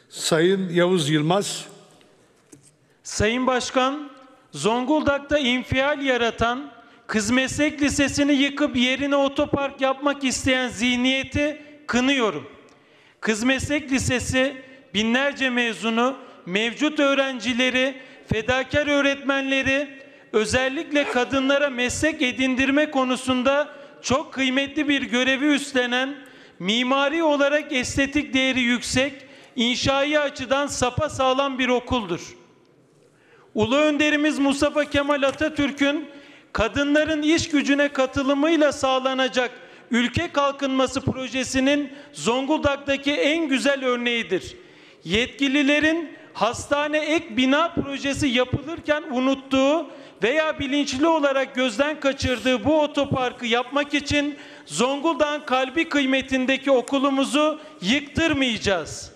Sayın Yavuz Yılmaz. Sayın Başkan, Zonguldak'ta infial yaratan, Kız Meslek Lisesi'ni yıkıp yerine otopark yapmak isteyen zihniyeti kınıyorum. Kız Meslek Lisesi binlerce mezunu, mevcut öğrencileri, fedakar öğretmenleri, özellikle kadınlara meslek edindirme konusunda çok kıymetli bir görevi üstlenen, mimari olarak estetik değeri yüksek, inşai açıdan sapasağlam bir okuldur. Ulu Önderimiz Mustafa Kemal Atatürk'ün kadınların iş gücüne katılımıyla sağlanacak ülke kalkınması projesinin Zonguldak'taki en güzel örneğidir. Yetkililerin hastane ek bina projesi yapılırken unuttuğu veya bilinçli olarak gözden kaçırdığı bu otoparkı yapmak için Zonguldak'ın kalbi kıymetindeki okulumuzu yıktırmayacağız.